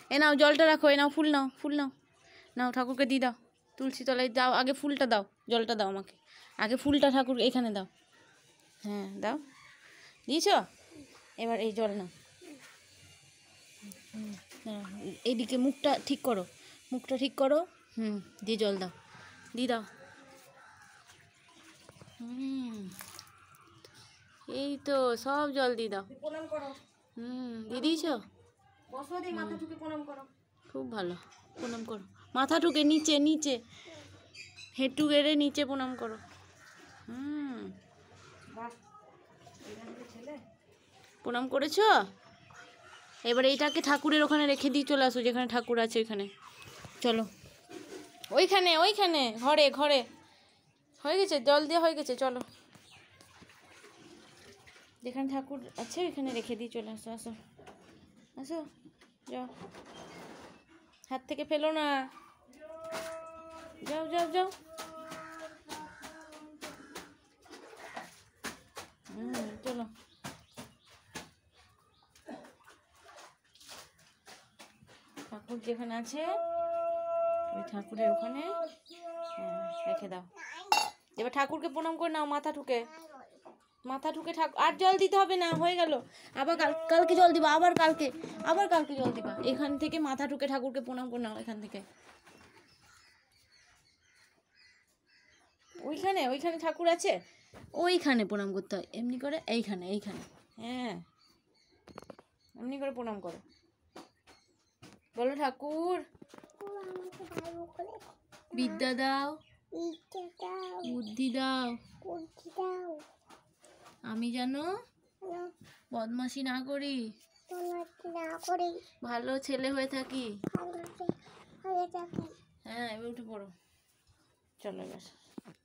এ নাও জলটা রাখো, এ নাও ফুল নাও, ফুল নাও, নাও ঠাকুরকে দিয়ে দাও, তুলসী তলায় দাও, আগে ফুলটা দাও, জলটা দাও আমাকে, আগে ফুলটা ঠাকুর এখানে দাও, হ্যাঁ দাও, দিয়েছ? এবার এই জল নাও, এইদিকে মুখটা ঠিক করো, মুখটা ঠিক করো, দিয়ে জল দাও, দিয়ে দাও, এই তো সব জল দিয়ে দাও, প্রণাম করো, দিয়ে দিয়েছ? খুব ভালো, প্রণাম করো, মাথা ঠুকে নিচে নিচে, হেঁটু গেড়ে নিচে প্রণাম করো, প্রণাম করেছ? এবার এইটাকে ঠাকুরের ওখানে রেখে দিয়ে চলে আসো, যেখানে ঠাকুর আছে ওইখানে, চলো ওইখানে ওইখানে ঘরে ঘরে, হয়ে গেছে জল দিয়ে হয়ে গেছে, চলো যেখানে ঠাকুর আছে ওইখানে রেখে দিয়ে চলে আসো, আসো আসো, যাও, হাত থেকে ফেলো না, যাও যাও যাও, চলো, ঠাকুর যেখানে আছে ওই ঠাকুরের ওখানে রেখে দাও, এবার ঠাকুরকে প্রণাম করে নাও, মাথা ঠুকে, মাথা ঠুকে ঠাকুর, আর জল দিতে হবে না, হয়ে গেল, আবার কালকে জল দিবা, আবার কালকে জল দিবা, এখান থেকে মাথা ঠুকে ঠাকুরকে প্রণাম করে নাও, এখান থেকে, ওইখানে ওইখানে ঠাকুর আছে, ওইখানে প্রণাম করতে হয়, এমনি করে এইখানে এইখানে, হ্যাঁ এমনি করে প্রণাম করো, বলো ঠাকুর বিদ্যা দাও, বুদ্ধি দাও, আমি যেন বদমাশি না করি, ভালো ছেলে হয়ে থাকি, হ্যাঁ এবার উঠে পড়ো, চলো এবার।